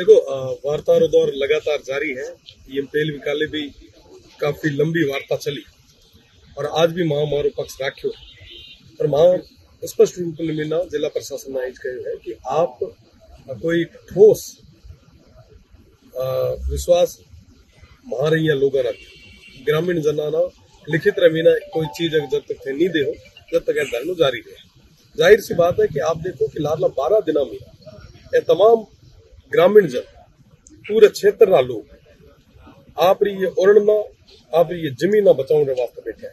देखो, वार्तारो दौर लगातार जारी है। ये पहले काले भी काफी लंबी वार्ता चली और आज भी मारो पक्ष राख्यो पर स्पष्ट रूप में जिला प्रशासन ने कहो है कि आप कोई ठोस विश्वास महारे लोग ग्रामीण जनाना लिखित रमीना कोई चीज जब तक नहीं दे हो जब तक धरना जारी रहे। जाहिर सी बात है कि आप देखो कि लाडला 12 दिना में ये तमाम ग्रामीण जन पूरे क्षेत्र ना लोग आप ये ओरणना आप ये जमीना बचाने वास्ते बैठे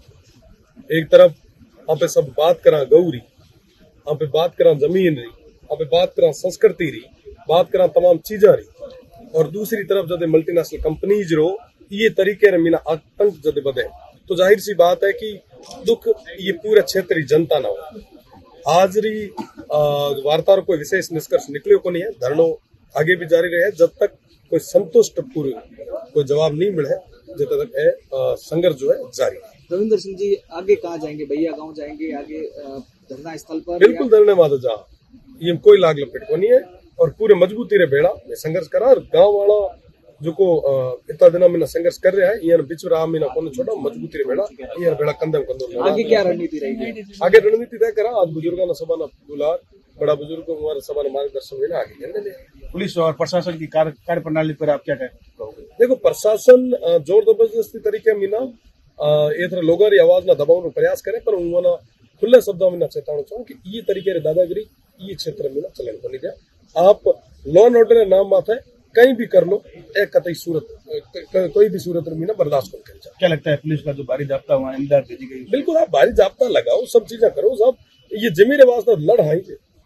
हैं। एक तरफ आप सब बात करा गौरी, आप बात करा जमीन री, आप बात करा संस्कृति री, बात करा तमाम चीजा री, और दूसरी तरफ जब मल्टीनेशनल कंपनीज रो ये तरीके रे मीना आतंक जब बढ़े तो जाहिर सी बात है कि दुख ये पूरे क्षेत्र की जनता ना हो। आज री वार्ता कोई विशेष निष्कर्ष निकले को नहीं है। धरनो आगे भी जारी रहे जब तक कोई संतुष्ट पूर्व कोई जवाब नहीं मिले जब तक संघर्ष जो है जारी है। रविंद्र सिंह जी आगे कहाँ जाएंगे? भैया गांव जाएंगे आगे धरना स्थल पर? बिल्कुल धरने माता जा ये कोई लाग लपेट को नहीं है और पूरे मजबूती रे बेड़ा में संघर्ष करा और गांव वाला जो को इतना दिना में संघर्ष कर रहा है ये बिच रहा में कोने छोड़ा मजबूती रे बेड़ा ये बेड़ा कंधे कंधे आगे क्या रणनीति रहेगी? आगे रणनीति तय करा। आज बुजुर्गों सभा ना बुलार बड़ा बुजुर्ग हमारे सभा मार्गदर्शन में आगे करने दे। पुलिस और प्रशासन की कार्य प्रणाली पर आप क्या कहोगे? देखो, प्रशासन जोर जबरदस्ती तरीके में ना ये लोगों की आवाज ना दबाने प्रयास करे पर उन्होंने खुले शब्दों में ना चेतावनी चाहूँ कि ये तरीके दादागिरी ये क्षेत्र में ना चलन को नहीं दिया। आप लॉ एंड ऑर्डर नाम माथे कहीं भी कर लो एक कतई सूरत कोई भी सूरत में ना बर्दाश्त कर जाए। क्या लगता है पुलिस का जो भारी जाब्ता वहाँ इमदाद भेजी गई? बिल्कुल आप भारी जाब्ता लगाओ, सब चीजें करो, सब ये जमीन वास्ते लड़ हाई।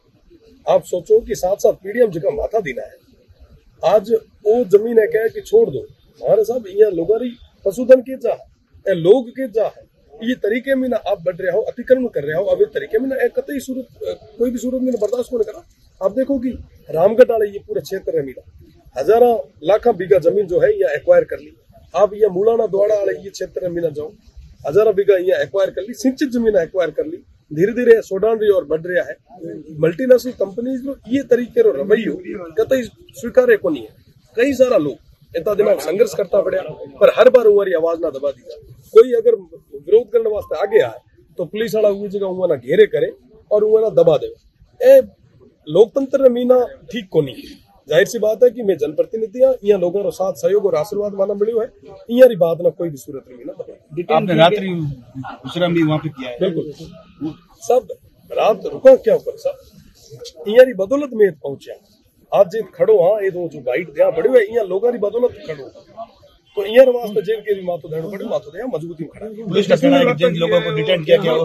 आप सोचो कि 7-7 पीडीएम जगह माथा देना है। आज वो जमीन है क्या कि छोड़ दो हमारे साहब यहाँ लोग पशुधन के जा है लोग के जा है ये तरीके में ना आप बढ़ रहे हो, अतिक्रमण कर रहे हो। अब इस तरीके में ना एक कतई सूरत कोई भी सूरत में बर्दाश्त नहीं करा। आप देखो कि रामगढ़ वाले ये पूरे क्षेत्र है मीना हजारों लाखों बीघा जमीन जो है ये एक्वायर कर ली। आप ये मुलाना द्वाड़ा वाले ये क्षेत्र में ना जाओ हजारों बीघा ये एक्वायर कर ली, सिंचित जमीन एक्वायर कर ली। धीरे धीरे सोडान रही और बढ़ रहा है। मल्टीनेशनल कंपनीज ये तरीके रो रवैयो कतई स्वीकार्य को नहीं है। कई सारा लोग इतना दिमाग संघर्ष करता पड़ा पर हर बार हमारी आवाज ना दबा दी जाए। कोई अगर विरोध करने वास्ते आगे आए तो पुलिस वाला वो जगह उन्हें घेरे करे और उन्हें दबा दे। ए लोकतंत्र मीना ठीक को नहीं। जाहिर सी बात है कि मैं जनप्रतिनिधि यहाँ लोगों का साथ सहयोग और आशीर्वाद माना मिलो है यहाँ बात ना कोई भी सूरत में ना बता। आपने रात्रि विश्राम भी वहाँ पे किया है? बिल्कुल सब रात रुका क्या ऊपर सब यहाँ बदौलत में पहुंचा। आज जे खड़ो हाँ ये जो गाइड यहाँ पड़े हुए यहाँ लोगों की बदौलत खड़ो तो यहाँ वास्ते जेल के भी मातो देना पड़े मातो दे मजबूती में खड़ा। पुलिस का कहना है कि जिन लोगों को डिटेन किया गया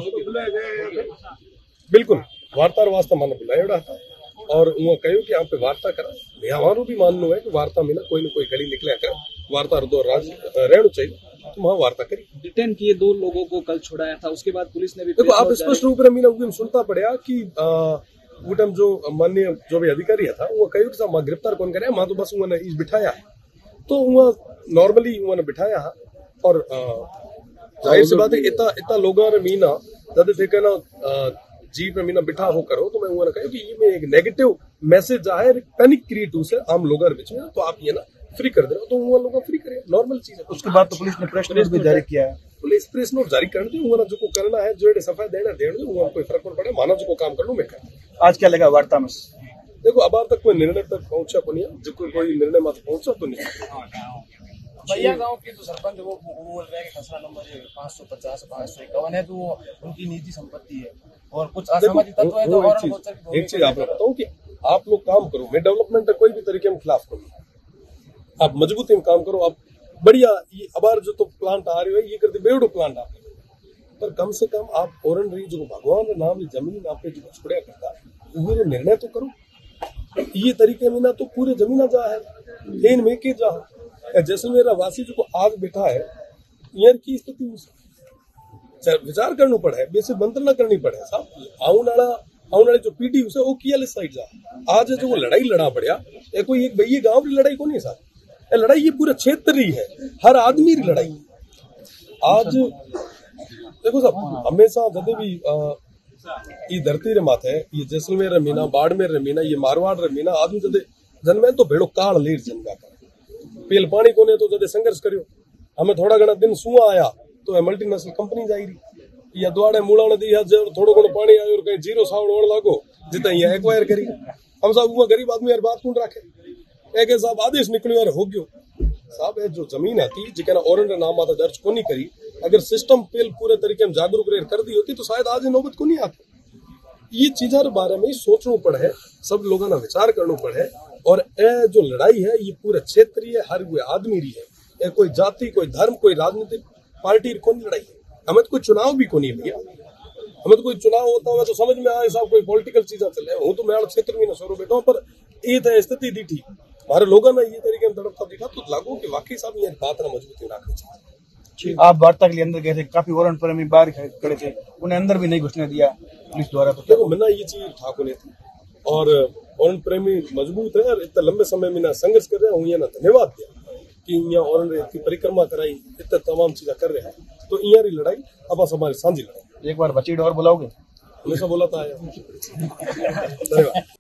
बिल्कुल वार्ता वास्ते माने बुलाया था और वो कहो कि आप पे वार्ता करा। हमारो भी मानना है कि वार्ता में ना कोई कड़ी निकले कर वार्ता दौर राज रहना चाहिए तो वहाँ वार्ता करी। डिटेन किए 2 लोगों को कल छुड़ाया था उसके बाद पुलिस ने भी देखो आप स्पष्ट रूप में मीना सुनता पड़ा कि उटम जो माननीय जो भी अधिकारी था वो कहो कि साहब गिरफ्तार कौन करे मां तो बस उन्होंने इस बिठाया है तो वहाँ नॉर्मली उन्होंने बिठाया है और जाहिर सी बात है इतना लोगों ने मीना जब थे ना जीप में मीना बिठा हो करो तो मैं उन्होंने कहा कि ये में एक नेगेटिव मैसेज आया पैनिक क्रिएट से आम लोगों के बीच में तो आप ये ना फ्री कर दे रहे हो तो वो लोग फ्री करे नॉर्मल चीज है। उसके बाद तो पुलिस ने प्रेस नोट भी जारी किया है। पुलिस प्रेस नोट जारी कर दी उन्होंने जो करना है जो सफाई देना दे कोई फर्क नहीं पड़े माना जो काम कर लूँ मैं कर। आज क्या लगा वार्ता में? देखो अब तक कोई निर्णय तक पहुंचा को नहीं जो कोई निर्णय मत पहुंचा तो नहीं। भैया गांव के जो सरपंच वो बोल रहे हैं कि खसरा नंबर 550-551 है तो उनकी निजी संपत्ति है और कुछ असामाजिक तत्व है तो और एक चीज आप बताऊं कि आप लोग काम करो मैं डेवलपमेंट कोई भी तरीके में खिलाफ करूँ। आप मजबूती में काम करो आप बढ़िया ये अबार जो तो प्लांट आ रही है ये करते बेवड़ो प्लांट आप पर कम से कम आप औरन रही जो भगवान नाम जमीन आप जो छुड़िया करता वो निर्णय तो करो। ये तरीके में ना तो पूरे जमीन जा है इन में के जा जैसलमेर वासी जो आज बैठा है यहाँ की स्थिति विचार करना पड़ा है बेसिक मंत्रणा करनी पड़े साहब आने वाले जो पीढ़ी उसे वो किया साइड जा आज जो वो लड़ाई लड़ा पड़ा कोई एक भैया गांव की लड़ाई को नहीं साहब लड़ाई ये पूरे क्षेत्र ही है हर आदमी की लड़ाई। आज देखो साहब हमेशा जब भी ये धरती रे माथे ये जैसलमेर रे मीना बाड़मेर रे मीना ये मारवाड़ रे मीना आदमी जब जनमें तो भेड़ो काल लीर जनगा कर पेल पानी कोने तो जदे संघर्ष करियो हमें थोड़ा घना दिन सुआ आया तो मल्टीनेशनल कंपनी जाई रही या द्वाड़े मूलाने दी थोड़ो घणो पानी आयो कहीं जीरो सावड़ होने लागो जितना ये एक्वायर करी हम सब वो गरीब आदमी यार बात कौन रखे एक साहब आदेश निकलियो यार हो गयो साहब है जो जमीन आती जिकना औरन रे नाम आता दर्ज कोनी करी अगर सिस्टम पेल पूरे तरीके में जागरूक रह कर दी होती तो शायद आज नौबत को नहीं आती ये चीजा के बारे में सोचना पड़े सब लोगों ने विचार करना पड़े और ए जो लड़ाई है ये पूरे क्षेत्रीय हर कोई आदमी रही है कोई जाति कोई धर्म कोई राजनीतिक पार्टी कौन लड़ाई है हमें तो कोई चुनाव भी को नहीं भैया हमें तो कोई चुनाव होता हुआ तो समझ में आए साहब कोई पॉलिटिकल चीजा चले हूँ तो मैं क्षेत्र में न सरो बैठा पर ये तो स्थिति दी थी हमारे लोगों ने ये तरीके में तड़पता दिखा तो लागू कि वाकई साहब ये बात ना मजबूती रखनी चाहिए। आप वार्ता के लिए अंदर गए थे, काफी वारंट पर हमें बाहर खड़े थे, उन्हें अंदर भी नहीं घुसने दिया पुलिस द्वारा। तो देखो मैंने ये चीज ठाकुर ने थी और औरन प्रेमी मजबूत है और इतना लंबे समय में ना संघर्ष कर रहे हैं ये ना धन्यवाद दिया कि यहाँ औरन की परिक्रमा कराई इतना तमाम चीजें कर रहे हैं तो यहाँ लड़ाई अब हमारी सांझी लड़ाई। एक बार बची डोर बुलाओगे? हमेशा बोला था। धन्यवाद।